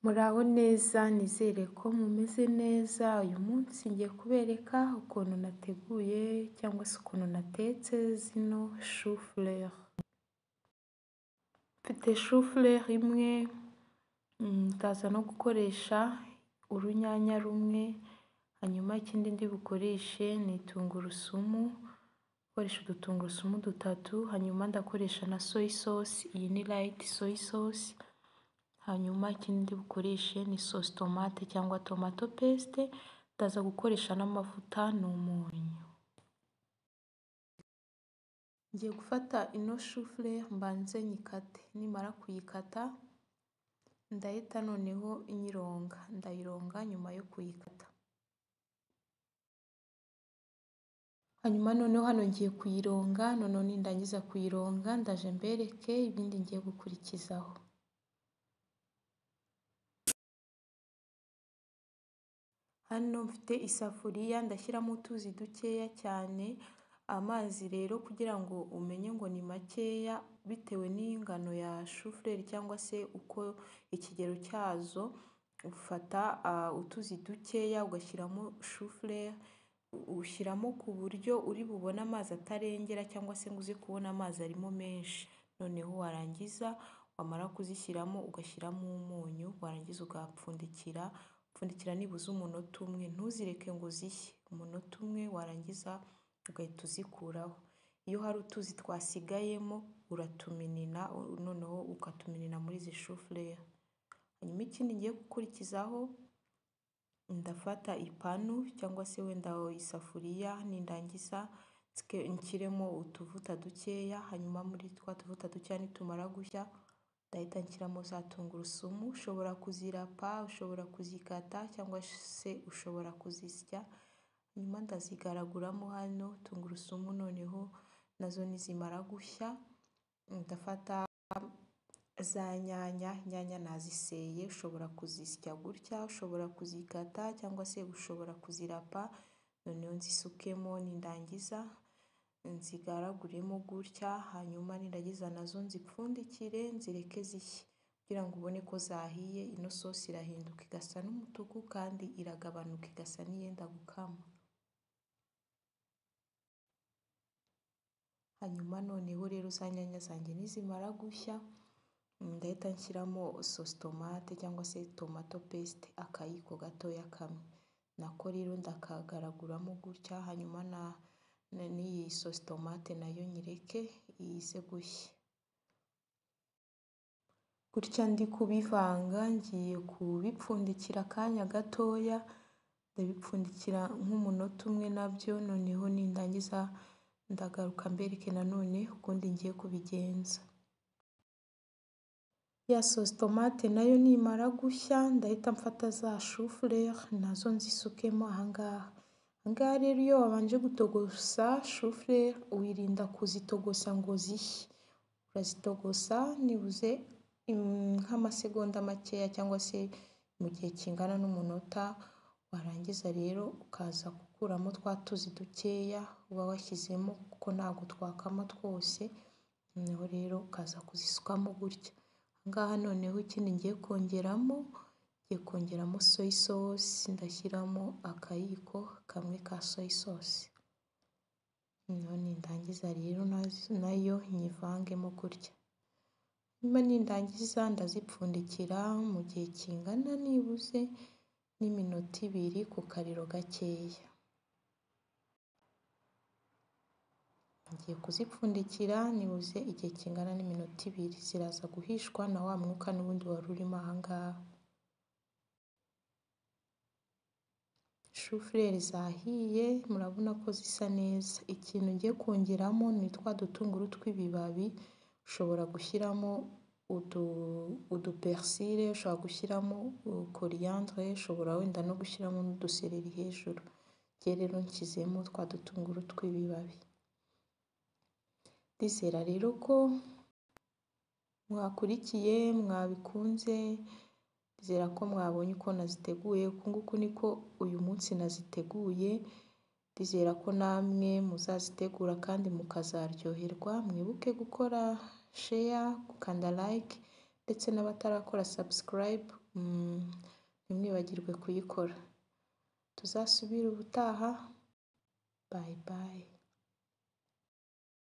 Muraho neza nizere ko mumeze neza, uyu munsi ngiye kubereka ukuntu nateguye cyangwa se ukuntu natetse zino chou-fleur. Mfite chou-fleur imwe, ndaza no gukoresha urunyanya rumwe, hanyuma ikindi ndi bukoreshe ni tungurusumu, gukoresha udutungurusumu 3, hanyuma ndakoresha na soy sauce, iyi ni light soy sauce. Hanyuma ikindi bukoreshe ni sauce tomate cyangwa tomato paste, ndaza gukoresha n'amavuta n'umunyu. Ngiye gufata ino chou-fleur mbanze nyikate, nimara kuyikata ndahita noneho ndayironga nyuma yo kuyikata. Hanyuma noneho hano ngiye kuyironga, noneho nindangiza kuyironga ndaje mbereke ibindi ngiye gukurikizaho. Hano mfite isafuriya ndashyiramo utuzi dukeya cyane, amazi rero kugira ngo umenye ngo ni makeya bitewe n'ingano ya chou-fleur cyangwa se uko ikigero cyazo, ufata utuzi dukeya ugashyiramo chou-fleur, ushyiramo ku buryo uri bubone amazi atarengera cyangwa se ngo uze kubona amazi arimo menshi. Noneho warangiza wamara kuzishyiramo ugashyiramo umunyu, warangiza ugapfundikira nibuze umunota umwe, ntuzireke ngo zishye, umunota umwe warangiza ugahita uzikuraho. Iyo hari utuzi twasigayemo uratuminina, noneho ukatuminina muri izi chou-fleur. Hanyuma ikindi ngiye gukurikizaho, ndafata ipanu cyangwa se wenda isafuriya, nindangiza nshyiremo utuvuta dukeya, hanyuma muri twa tuvuta dukeya nitumara gushya ndahita nshyiramo za tungurusumu, ushobora kuzirapa, ushobora kuzikata cyangwa se ushobora kuzisya. Hanyuma ndazigaraguramo hano tungurusumu, noneho nazo nizimara gushya ndafata za nyanya naziseye, ushobora kuzisya gutya, ushobora kuzikata cyangwa se ushobora kuzirapa, noneho nzisukemo, nindangiza nzigaraguremo gutya, hanyuma nindangiza nazo nzipfundikire nzireke zishye kugira ngo ubone ko zahiye. Ino sosi irahinduka igasa n'umutuku kandi iragabanuka igasa n'iyenda gukama. Hanyuma noneho rero za nyanya zanjye nizimara gushya ndahita nshyiramo sauce tomate cyangwa se tomato paste, akayiko gatoya kamwe, nako rero ndakagaraguramo gutya, hanyuma n'iyi sauce tomate nayo nyireke ize gushya. Gutya ndi kubivanga ngiye kubipfundikira akanya gatoya, ndabipfundikira nk'umunota umwe nabyo, noneho nindangiza ndagaruka mbereke nanone ukundi ngiye kubigenza. Ya sauce tomate nayo nimara gushya ndahita mfata za chou-fleur nazo nzisukemo ahangaha. Ahangaha rero iyo wabanje gutogosa chou-fleur wirinda kuzitogosa ngo zishye, urazitogosa nibuze nk'amasegonda makeya cyangwa se mu gihe kingana n'umunota, warangiza rero ukaza gukuramo twa tuzi dukeya uba washyizemo kuko ntabwo twakama twose, noneho rero ukaza kuzisukamo gutya. Ahangaha noneho ikindi ngiye kongeramo soy sauce, ndashyiramo akayiko kamwe ka soy sauce, noneho nindangiza rero nayo nyivangemo gutya. Nyuma nindangiza ndazipfundikira mu gihe kingana nibuze n'iminota 2 ku kariro gakeya. Ngiye kuzipfundikira nibuze igihe kingana n'iminota 2, ziraza guhishwa na wa mwuka n'ubundi wari urimo ahangaha. Chou-fleur zahiye, murabona ko zisa neza. Ikintu ngiye kongeramo ni twa dutunguru tw'ibibabi, ushobora gushyiramo udupersile, ushobora gushyiramo coriandre, ushobora wenda no gushyiramo n'udusereri hejuru. Njye rero nshyizemo twa dutunguru tw'ibibabi. Ndizera rero ko mwakurikiye, mwabikunze, ndizera ko mwabonye uko naziteguye, uku nguku niko uyu munsi naziteguye. Ndizera ko namwe muzazitegura kandi mukazaryoherwa. Mwibuke gukora share, gukanda like ndetse n'abatarakora subscribe ntimwibagirwe kuyikora. Tuzasubire ubutaha, bayi bayi.